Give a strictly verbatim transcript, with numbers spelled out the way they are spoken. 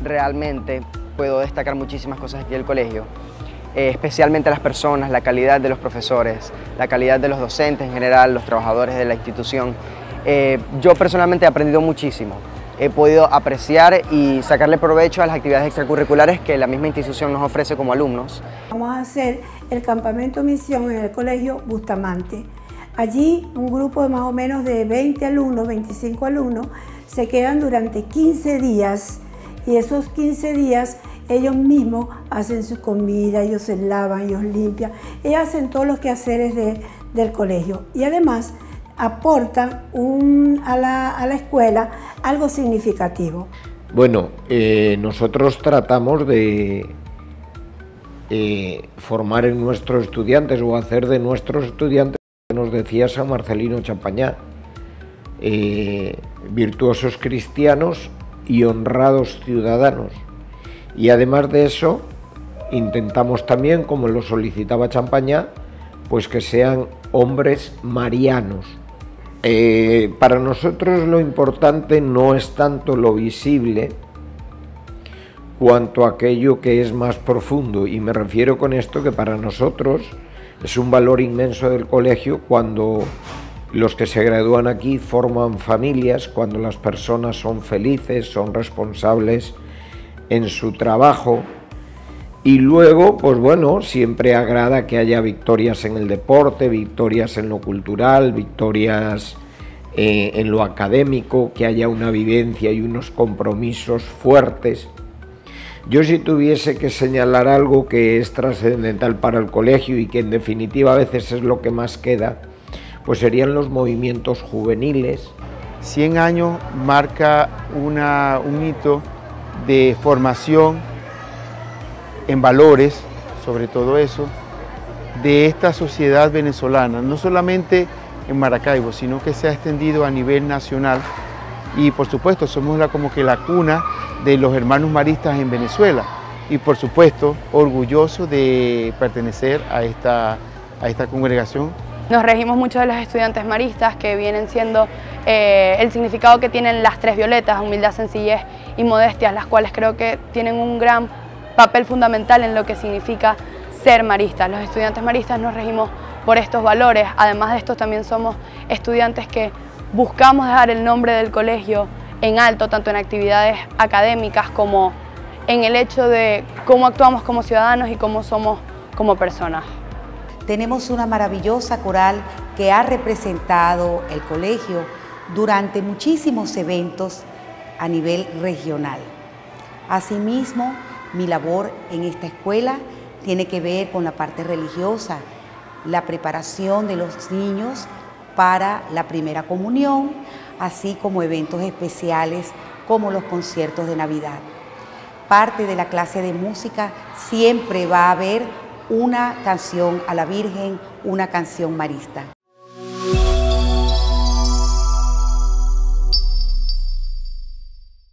realmente puedo destacar muchísimas cosas aquí del colegio, eh, especialmente las personas, la calidad de los profesores, la calidad de los docentes en general, los trabajadores de la institución. Eh, yo personalmente he aprendido muchísimo. He podido apreciar y sacarle provecho a las actividades extracurriculares que la misma institución nos ofrece como alumnos. Vamos a hacer el campamento misión en el colegio Bustamante. Allí un grupo de más o menos de veinte alumnos, veinticinco alumnos, se quedan durante quince días y esos quince días ellos mismos hacen su comida, ellos se lavan, ellos limpian, ellos hacen todos los quehaceres de, del colegio y además aportan un, a, la, a la escuela algo significativo. Bueno, eh, nosotros tratamos de eh, formar en nuestros estudiantes o hacer de nuestros estudiantes, nos decía San Marcelino Champañá, eh, virtuosos cristianos y honrados ciudadanos. Y además de eso, intentamos también, como lo solicitaba Champañá, pues que sean hombres marianos. Eh, para nosotros lo importante no es tanto lo visible cuanto aquello que es más profundo, y me refiero con esto que para nosotros es un valor inmenso del colegio cuando los que se gradúan aquí forman familias, cuando las personas son felices, son responsables en su trabajo. Y luego, pues bueno, siempre agrada que haya victorias en el deporte, victorias en lo cultural, victorias eh, en lo académico, que haya una vivencia y unos compromisos fuertes. Yo, si tuviese que señalar algo que es trascendental para el colegio y que en definitiva a veces es lo que más queda, pues serían los movimientos juveniles. cien años marca una, un hito de formación en valores, sobre todo eso, de esta sociedad venezolana, no solamente en Maracaibo, sino que se ha extendido a nivel nacional y por supuesto somos la, como que la cuna de los hermanos maristas en Venezuela y por supuesto orgulloso de pertenecer a esta, a esta congregación. Nos regimos mucho de los estudiantes maristas, que vienen siendo eh, el significado que tienen las tres violetas: humildad, sencillez y modestia, las cuales creo que tienen un gran papel fundamental en lo que significa ser maristas. Los estudiantes maristas nos regimos por estos valores. Además de esto, también somos estudiantes que buscamos dejar el nombre del colegio en alto, tanto en actividades académicas como en el hecho de cómo actuamos como ciudadanos y cómo somos como personas. Tenemos una maravillosa coral que ha representado el colegio durante muchísimos eventos a nivel regional. Asimismo, mi labor en esta escuela tiene que ver con la parte religiosa, la preparación de los niños para la primera comunión, así como eventos especiales como los conciertos de Navidad. Parte de la clase de música siempre va a haber una canción a la Virgen, una canción marista.